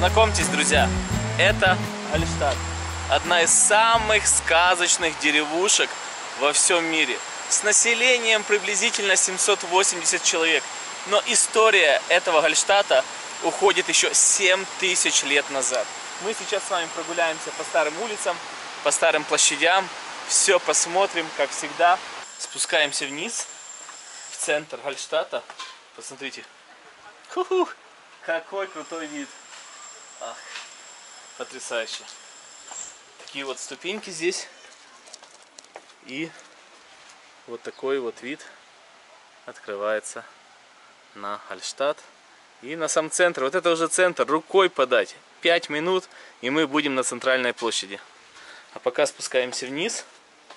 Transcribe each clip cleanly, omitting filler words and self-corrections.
Знакомьтесь, друзья, это Гальштадт. Одна из самых сказочных деревушек во всем мире. С населением приблизительно 780 человек. Но история этого Гальштадта уходит еще 7000 лет назад. Мы сейчас с вами прогуляемся по старым улицам, по старым площадям. Все посмотрим, как всегда. Спускаемся вниз, в центр Гальштадта. Посмотрите. Ху-ху, какой крутой вид. Ах, потрясающе. Такие вот ступеньки здесь. И вот такой вот вид открывается на Гальштадт. И на сам центр. Вот это уже центр. Рукой подать. 5 минут, и мы будем на центральной площади. А пока спускаемся вниз.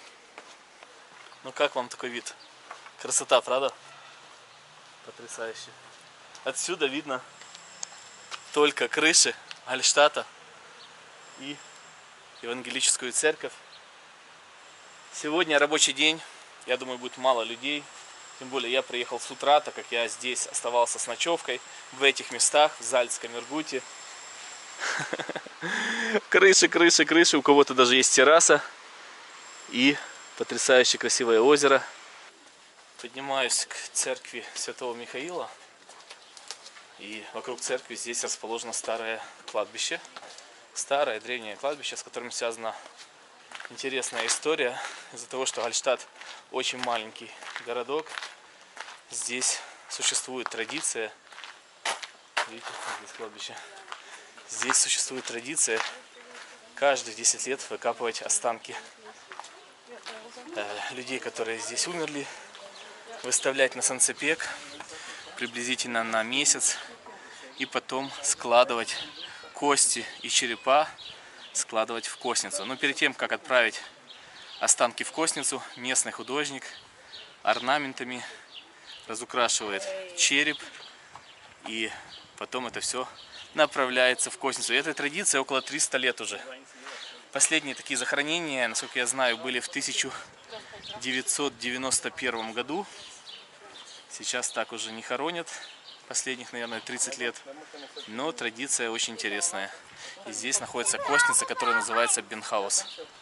Ну как вам такой вид? Красота, правда? Потрясающе. Отсюда видно только крыши Гальштадта и евангелическую церковь. Сегодня рабочий день. Я думаю, будет мало людей. Тем более я приехал с утра, так как я здесь оставался с ночевкой. В этих местах, в Зальцком Иргуте. Крыши, крыши, крыши. У кого-то даже есть терраса. И потрясающе красивое озеро. Поднимаюсь к церкви Святого Михаила. И вокруг церкви здесь расположено старое кладбище. Старое древнее кладбище, с которым связана интересная история. Из-за того, что Гальштадт очень маленький городок, здесь существует традиция. Видите, здесь кладбище. Здесь существует традиция каждые 10 лет выкапывать останки людей, которые здесь умерли, выставлять на санцепек приблизительно на месяц и потом складывать кости и черепа, складывать в костницу. Но перед тем, как отправить останки в костницу, местный художник орнаментами разукрашивает череп, и потом это все направляется в костницу. И этой традиции около 300 лет уже. Последние такие захоронения, насколько я знаю, были в 1991 году. Сейчас так уже не хоронят, последних, наверное, 30 лет. Но традиция очень интересная. И здесь находится костница, которая называется Бенхаус.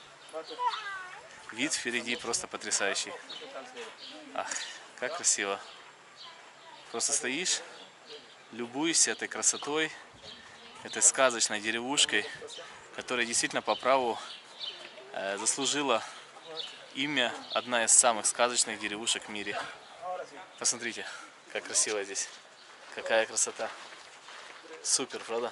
Вид впереди просто потрясающий. Ах, как красиво. Просто стоишь, любуешься этой красотой, этой сказочной деревушкой, которая действительно по праву заслужила имя одна из самых сказочных деревушек в мире. Посмотрите, как красиво здесь. Какая красота. Супер, правда?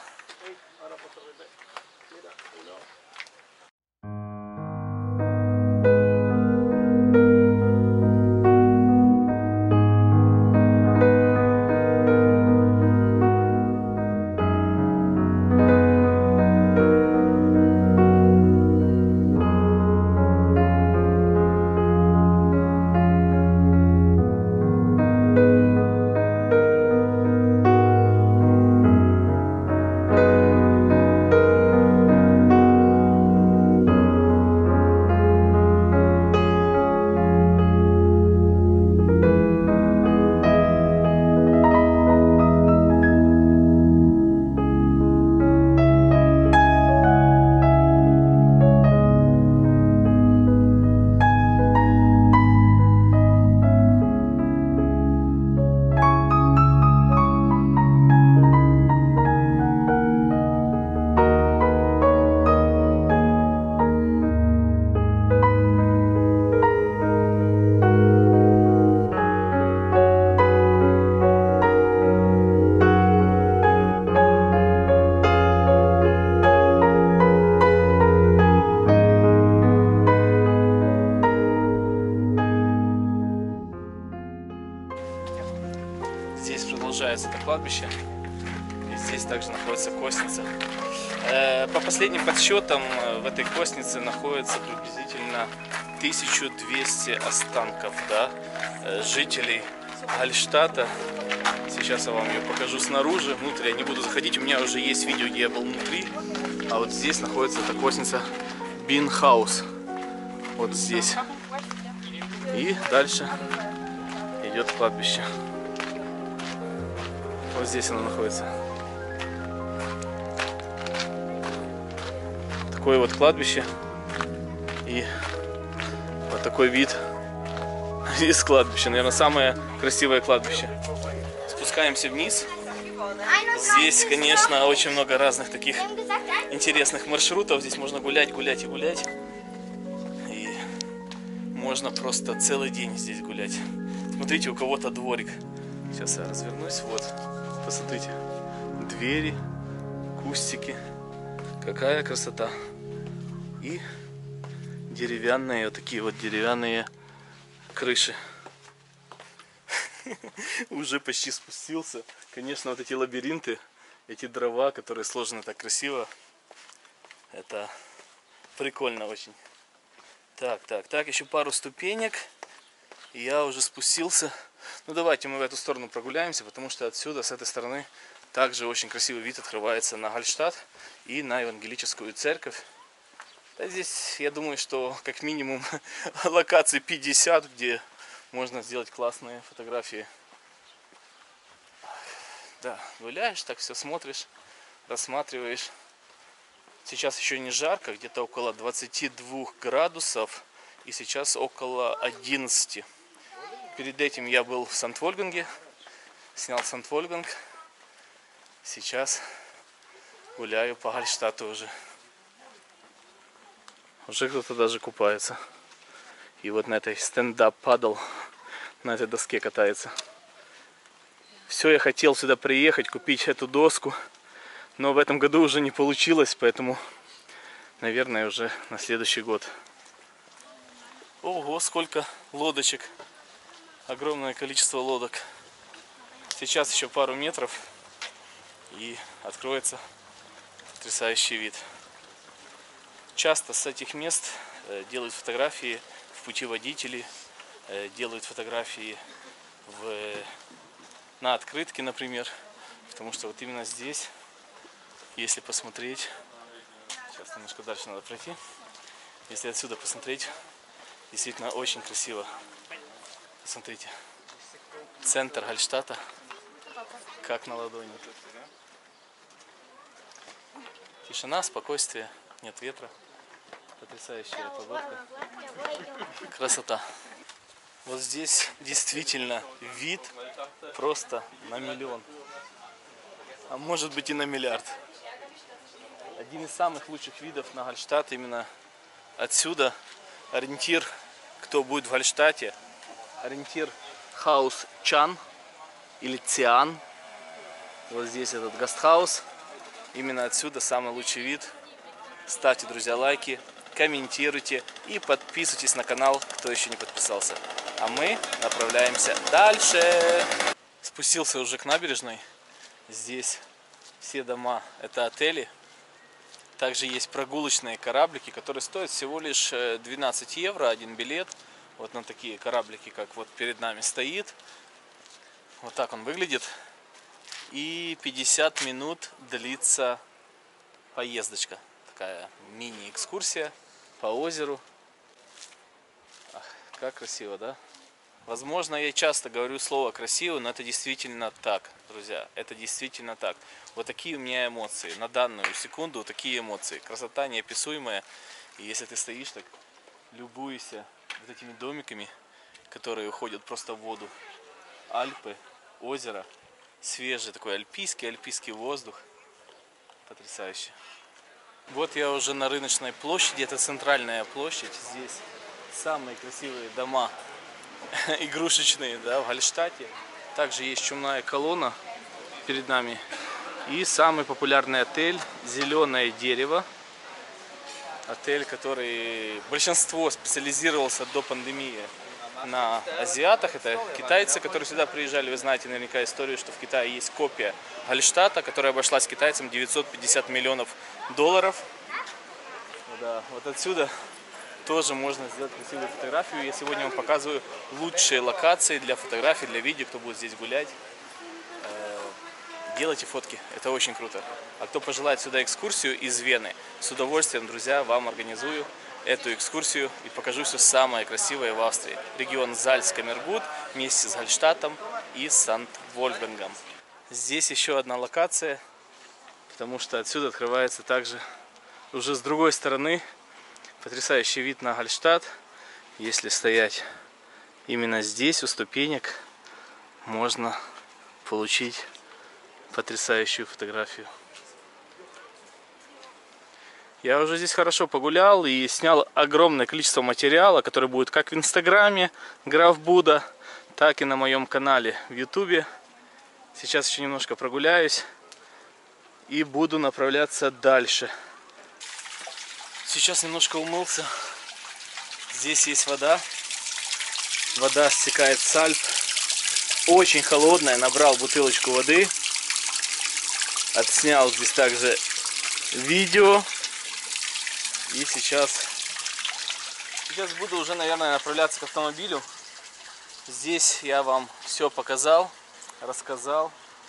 Здесь продолжается это кладбище. И здесь также находится костница. По последним подсчетам в этой костнице находится приблизительно 1200 останков, да, жителей Гальштадта. Сейчас я вам ее покажу снаружи. Внутрь я не буду заходить. У меня уже есть видео, где я был внутри. А вот здесь находится эта костница Бенхаус. Вот здесь. И дальше идет кладбище. Вот здесь она находится. такое вот кладбище. И вот такой вид из кладбища. Наверное, самое красивое кладбище. Спускаемся вниз. Здесь, конечно, очень много разных таких интересных маршрутов. Здесь можно гулять, гулять и гулять. И можно просто целый день здесь гулять. Смотрите, у кого-то дворик. Сейчас я развернусь. Вот, посмотрите. Двери, кустики. Какая красота. И деревянные, вот такие вот деревянные крыши. Уже почти спустился. Конечно, вот эти лабиринты, эти дрова, которые сложены так красиво, это прикольно очень. Так, еще пару ступенек, и я уже спустился. Ну давайте мы в эту сторону прогуляемся, потому что отсюда, с этой стороны, также очень красивый вид открывается на Гальштадт и на Евангелическую церковь. Да, здесь, я думаю, что как минимум локаций 50, где можно сделать классные фотографии. Да, гуляешь, так все смотришь, рассматриваешь. Сейчас еще не жарко, где-то около 22 градусов, и сейчас около 11. Перед этим я был в Санкт-Вольфганге, снял Санкт-Вольфганг. Сейчас гуляю по Гальштадту уже. Уже кто-то даже купается. И вот на этой стендап-падл, на этой доске катается. Все, я хотел сюда приехать, купить эту доску, но в этом году уже не получилось, поэтому, наверное, уже на следующий год. Ого, сколько лодочек. Огромное количество лодок. Сейчас еще пару метров, и откроется потрясающий вид. Часто с этих мест делают фотографии в путеводители, делают фотографии на открытке, например. Потому что вот именно здесь, если посмотреть, сейчас немножко дальше надо пройти, если отсюда посмотреть, действительно очень красиво. Посмотрите, центр Гальштадта, как на ладони. Тишина, спокойствие, нет ветра. Потрясающая погодка. Красота. Вот здесь действительно вид просто на миллион. А может быть и на миллиард. Один из самых лучших видов на Гальштадт именно отсюда. Ориентир, кто будет в Гальштадте. Ориентир хаус Чан или Циан. Вот здесь этот гастхаус. Именно отсюда самый лучший вид. Ставьте, друзья, лайки, комментируйте и подписывайтесь на канал, кто еще не подписался. А мы направляемся дальше. Спустился уже к набережной. Здесь все дома это отели. Также есть прогулочные кораблики, которые стоят всего лишь 12 евро, один билет. Вот на такие кораблики, как вот перед нами стоит. Вот так он выглядит. И 50 минут длится поездочка. Такая мини-экскурсия по озеру. Ах, как красиво, да? Возможно, я часто говорю слово красиво, но это действительно так, друзья. Это действительно так. Вот такие у меня эмоции. На данную секунду вот такие эмоции. Красота неописуемая. И если ты стоишь так, любуешься вот этими домиками, которые уходят просто в воду. Альпы, озеро, свежий такой альпийский воздух. Потрясающе. Вот я уже на рыночной площади. Это центральная площадь. Здесь самые красивые дома игрушечные, да, в Гальштадте. Также есть чумная колонна перед нами. И самый популярный отель «Зеленое дерево». Отель, который большинство специализировался до пандемии на азиатах. Это китайцы, которые сюда приезжали. Вы знаете наверняка историю, что в Китае есть копия Гальштадта, которая обошлась китайцам 950 миллионов долларов. Да, вот отсюда тоже можно сделать красивую фотографию. Я сегодня вам показываю лучшие локации для фотографий, для видео, кто будет здесь гулять. Делайте фотки, это очень круто. А кто пожелает сюда экскурсию из Вены, с удовольствием, друзья, вам организую эту экскурсию и покажу все самое красивое в Австрии. Регион Зальцкамергут вместе с Гальштадтом и Санкт-Вольфгангом. Здесь еще одна локация, потому что отсюда открывается также уже с другой стороны. Потрясающий вид на Гальштадт. Если стоять именно здесь, у ступенек, можно получить потрясающую фотографию. Я уже здесь хорошо погулял и снял огромное количество материала, который будет как в инстаграме Граф Будда, так и на моем канале в ютубе. Сейчас еще немножко прогуляюсь и буду направляться дальше. Сейчас немножко умылся. Здесь есть вода. Вода стекает с Альп. Очень холодная. Набрал бутылочку воды. Отснял здесь также видео. И сейчас буду уже, наверное, направляться к автомобилю. Здесь я вам все показал, рассказал.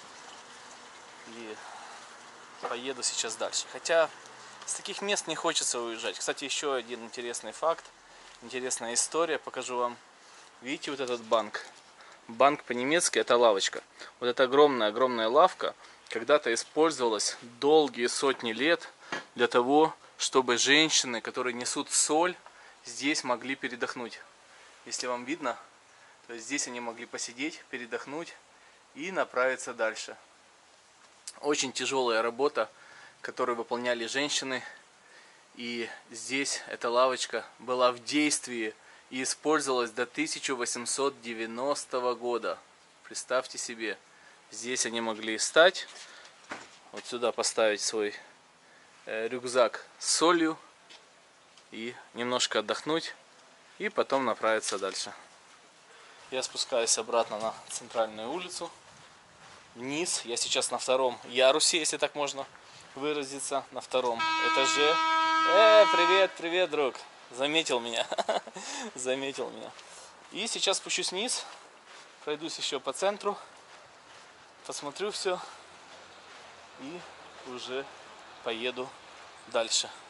И поеду сейчас дальше. Хотя с таких мест не хочется уезжать. Кстати, еще один интересный факт. Интересная история. Покажу вам. Видите вот этот банк? Банк по-немецки это лавочка. Вот эта огромная лавка когда-то использовалась долгие сотни лет для того, чтобы женщины, которые несут соль, здесь могли передохнуть. Если вам видно, то здесь они могли посидеть, передохнуть и направиться дальше. Очень тяжелая работа, которую выполняли женщины. И здесь эта лавочка была в действии и использовалась до 1890 года. Представьте себе, здесь они могли встать, вот сюда поставить свой рюкзак с солью и немножко отдохнуть, и потом направиться дальше. Я спускаюсь обратно на центральную улицу, вниз. Я сейчас на втором ярусе, если так можно выразиться, на втором этаже. Привет, друг! Заметил меня. Заметил меня. И сейчас спущусь вниз, пройдусь еще по центру, посмотрю все и уже поеду дальше.